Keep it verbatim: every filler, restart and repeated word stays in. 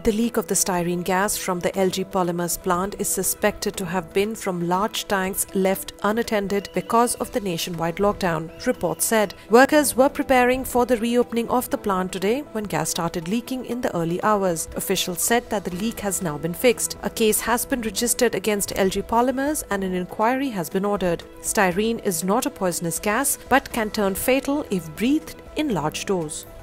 The leak of the styrene gas from the L G Polymers plant is suspected to have been from large tanks left unattended because of the nationwide lockdown, reports said. Workers were preparing for the reopening of the plant today when gas started leaking in the early hours. Officials said that the leak has now been fixed. A case has been registered against L G Polymers and an inquiry has been ordered. Styrene is not a poisonous gas but can turn fatal if breathed in large doses.